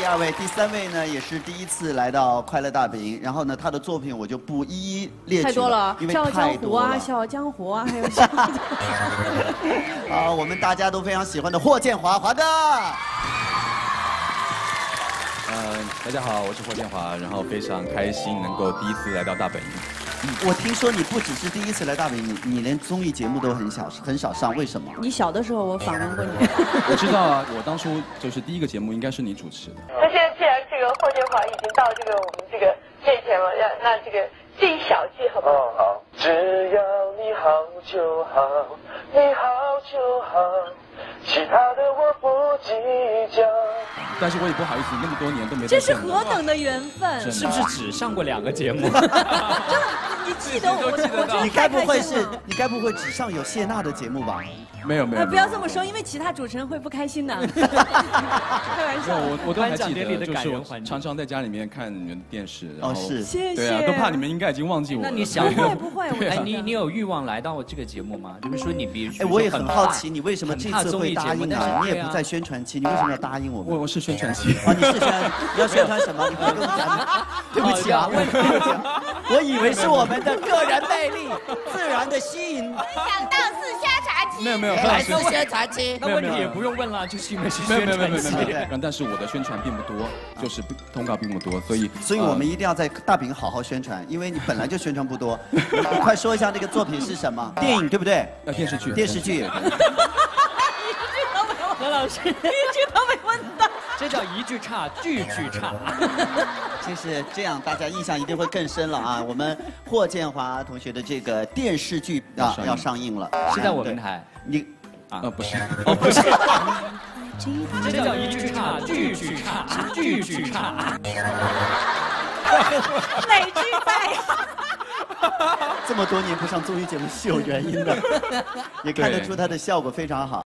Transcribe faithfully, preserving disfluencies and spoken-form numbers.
第二位、第三位呢，也是第一次来到《快乐大本营》，然后呢，他的作品我就不一一列举太多了， 因为笑傲江太多了。 湖啊，笑傲江湖啊，还有笑。 好，我们大家都非常喜欢的霍建华，华哥。 呃，大家好，我是霍建华，然后非常开心能够第一次来到大本营。 我听说你不只是第一次来大本营，你你连综艺节目都很少很少上，为什么？ 你小的时候我访问过你。 我知道啊，我当初就是第一个节目应该是你主持的。 那现在既然这个霍建华已经到这个我们这个面前了，那那这个这一小句好不好？哦好。只要你好就好，你好就好，其他的我不计较。 但是我也不好意思，那么多年都没。 这是何等的缘分！ 是不是只上过两个节目？ 你记得我，我真的你该不会是太开心了， 你该不会只上有谢娜的节目吧？ 没有没有。 哎，不要这么说，因为其他主持人会不开心的。开玩笑。 我我都还记得， 颁奖典礼的就是我感人环节常常在家里面看你们的电视，然后哦是谢谢。 对啊，都怕你们应该已经忘记我了。 那你想不会不会，我哎， 觉得你你有欲望来到这个节目吗？就是说你比如哎， 说我也很怕好奇，你为什么这次会答应啊？你也不在在。 宣传期，你为什么要答应我们？ 我我是宣传期。 哦，你是宣，你要宣传什么？你可以跟我们讲吗？对不起啊，对不起啊，我以为是我们的个人魅力，自然的吸引。 想到是宣传期， 没有没有， 还是宣传期。 那问题也不用问了，就是因为是没有宣传期没有没有没有。没有。然后但是我的宣传并不多，就是通告并不多，所以所以我们一定要在大饼好好宣传，因为你本来就宣传不多。你快说一下那个作品是什么？电影对不对？ 呃电视剧电视剧。 何老师， 一句都没问到。 这叫一句差，句句差。 就是这样，大家印象一定会更深了啊！我们霍建华同学的这个电视剧啊要上映了， 是在我们台。 你啊不是哦不是，这叫一句差，句句差，句句差。 哪句在呀？ 这么多年不上综艺节目是有原因的，也看得出它的效果非常好。